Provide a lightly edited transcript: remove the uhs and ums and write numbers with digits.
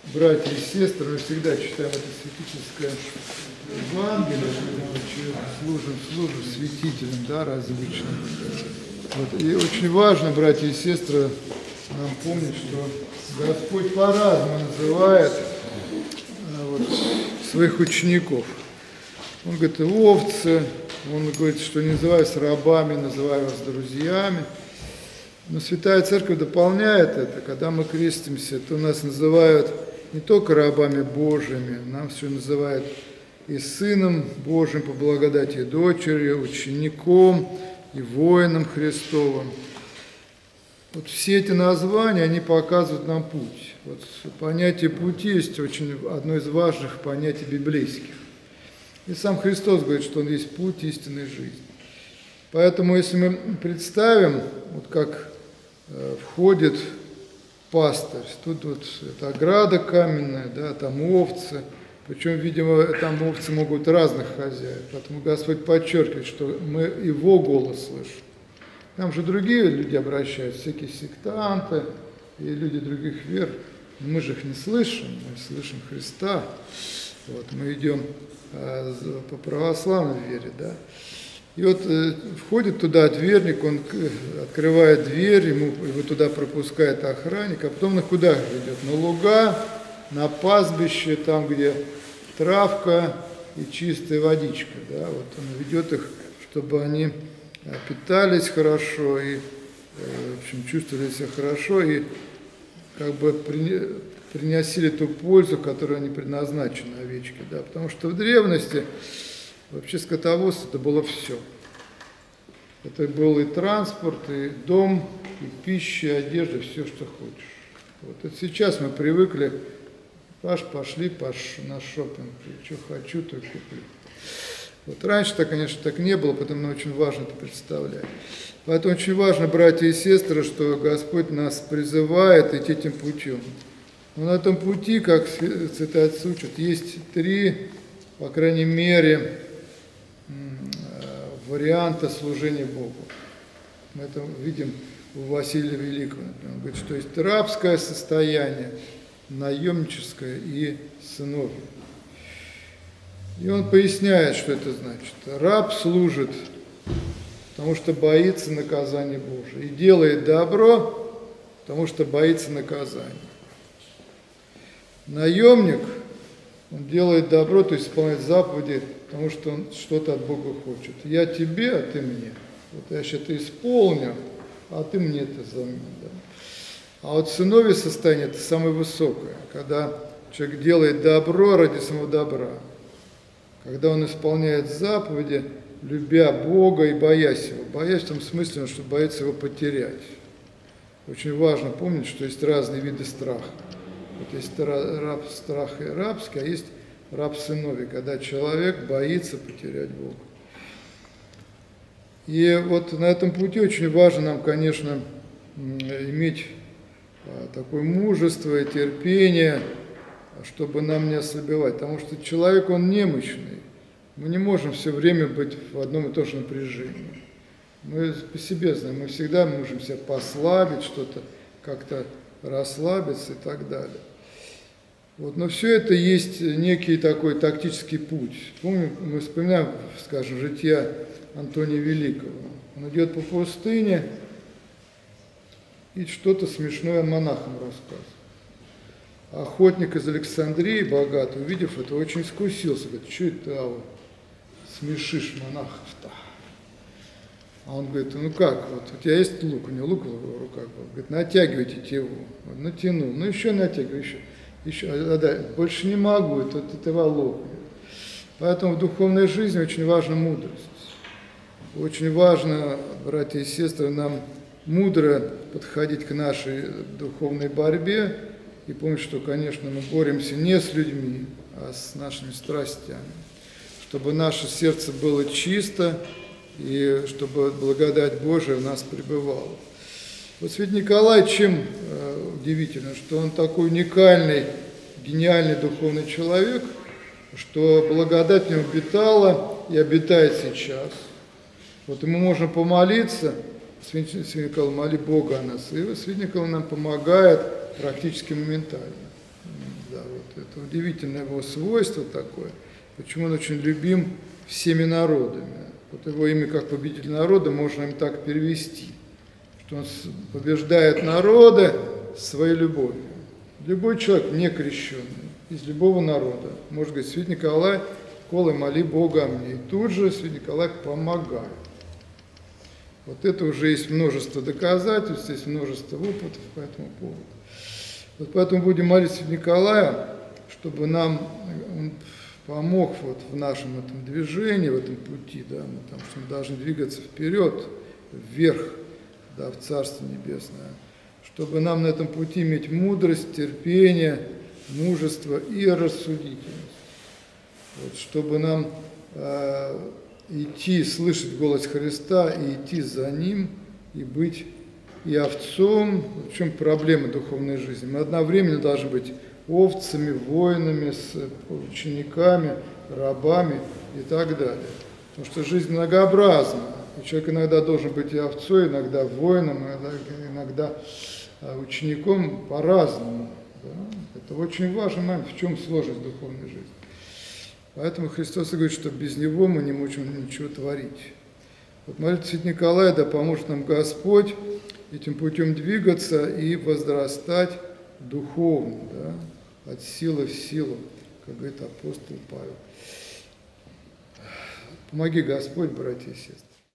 братья и сестры, мы всегда читаем это святительское Евангелие, когда мы служим святителем, да, различным. Вот. И очень важно, братья и сестры, нам помнить, что Господь по-разному называет своих учеников. Он говорит, овцы, он говорит, что не называю вас рабами, называю вас друзьями. Но Святая Церковь дополняет это. Когда мы крестимся, то нас называют не только рабами Божьими, нас все называют и Сыном Божьим по благодати, и дочерью, учеником, и воином Христовым. Вот все эти названия, они показывают нам путь. Вот понятие пути есть одно из важных понятий библейских. И сам Христос говорит, что Он есть путь истинной жизни. Поэтому, если мы представим, вот как входит пастырь, тут вот это ограда каменная, да, там овцы, причем, видимо, там овцы могут быть разных хозяев, поэтому Господь подчеркивает, что мы Его голос слышим. Там же другие люди обращаются, всякие сектанты и люди других вер, но мы же их не слышим, мы слышим Христа. Вот, мы идем по православной вере, да. И вот входит туда дверник, он открывает дверь, его туда пропускает охранник, а потом на куда ведет? На луга, на пастбище, там, где травка и чистая водичка. Да? Вот он ведет их, чтобы они питались хорошо и, в общем, чувствовали себя хорошо и как бы приносили ту пользу, которую они предназначены овечке. Да? Потому что в древности вообще скотоводство это было все. Это был и транспорт, и дом, и пища, и одежда, все, что хочешь. Вот. И сейчас мы привыкли, пошли на шопинг, что хочу, то куплю. Вот раньше-то, конечно, так не было, потому что очень важно это представлять. Поэтому очень важно, братья и сестры, что Господь нас призывает идти этим путем. Но на этом пути, как Святые Отцы учат, есть три, по крайней мере, варианта служения Богу. Мы это видим у Василия Великого, например. Он говорит, что есть рабское состояние, наемническое и сыновье. И он поясняет, что это значит. Раб служит, потому что боится наказания Божия, и делает добро, потому что боится наказания. Наемник, он делает добро, то есть исполняет заповеди, потому что он что-то от Бога хочет. Я тебе, а ты мне. Вот я сейчас это исполню, а ты мне это взамен. Да? А вот сыновье состояние – это самое высокое, когда человек делает добро ради самого добра. Когда он исполняет заповеди, любя Бога и боясь Его. Боясь в том смысле, что боится Его потерять. Очень важно помнить, что есть разные виды страха. Вот есть страх и рабский, а есть раб сыновий, когда человек боится потерять Бога. И вот на этом пути очень важно нам, конечно, иметь такое мужество и терпение, чтобы нам не ослабевать. Потому что человек, он немощный. Мы не можем все время быть в одном и том же напряжении. Мы по себе знаем, мы всегда можем себя послабить, что-то как-то расслабиться и так далее. Вот, но все это есть некий такой тактический путь. Помню, мы вспоминаем, скажем, жития Антония Великого. Он идет по пустыне и что-то смешное монахам рассказывает. Охотник из Александрии, богатый, увидев это, очень искусился. Говорит, что это смешишь монахов-то? А он говорит, ну как, вот у тебя есть лук, у него лук в руках был. Говорит, натягивай тетиву. Он натянул, ну еще натягивай, еще, да, больше не могу, это лопнет. Поэтому в духовной жизни очень важна мудрость. Очень важно, братья и сестры, нам мудро подходить к нашей духовной борьбе и помнить, что, конечно, мы боремся не с людьми, а с нашими страстями. Чтобы наше сердце было чисто и чтобы благодать Божия в нас пребывала. Вот святой Николай чем удивительно, что он такой уникальный, гениальный духовный человек, что благодать в нем обитала и обитает сейчас. Вот и мы можем помолиться, святой Николай, моли Бога о нас, и святой Николай нам помогает практически моментально. Да, вот это удивительное его свойство такое, почему он очень любим всеми народами. Вот его имя как победитель народа можно им так перевести, что он побеждает народы своей любовью. Любой человек не крещенный, из любого народа, может говорить: святой Николай, колы моли Бога о мне. И тут же святой Николай помогает. Вот это уже есть множество доказательств, есть множество опытов по этому поводу. Вот поэтому будем молиться святого Николая, чтобы нам он помог вот в нашем этом движении, в этом пути, да, потому что мы должны двигаться вперед, вверх, да, в Царство Небесное, чтобы нам на этом пути иметь мудрость, терпение, мужество и рассудительность. Вот, чтобы нам идти, слышать голос Христа и идти за Ним, и быть и овцом. В чем проблема духовной жизни? Мы одновременно должны быть овцами, воинами, с учениками, рабами и так далее. Потому что жизнь многообразна. И человек иногда должен быть и овцой, иногда воином, иногда учеником по-разному. Да? Это очень важный момент, в чем сложность духовной жизни. Поэтому Христос говорит, что без Него мы не можем ничего творить. Вот молитва святого Николая, да поможет нам Господь этим путем двигаться и возрастать духовно, да, от силы в силу, как говорит апостол Павел. Помоги Господь, братья и сестры.